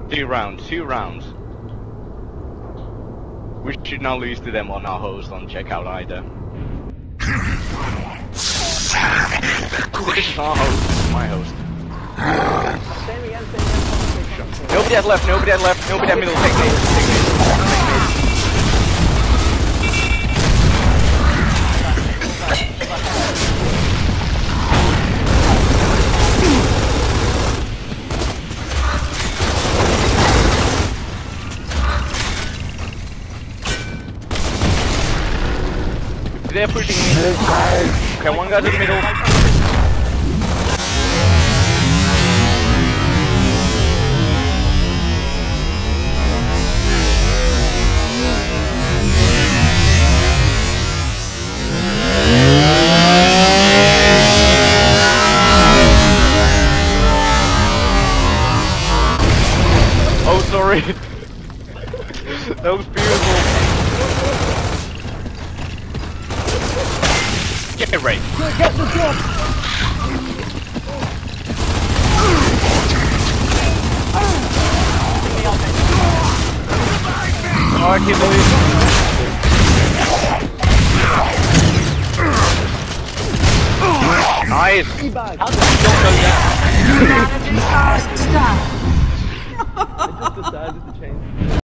2 rounds. 2 rounds. We should not lose to them on our host on checkout either. This is our host. This is my host. Nobody had left. Nobody had left. Nobody had middle. Take me. They're pushing me. Okay, one guy to the middle. Oh, sorry. That was beautiful. Get it right. Get the job. Oh, I can't believe it. Nice. How did you don't go down? Stop. I just decided to change.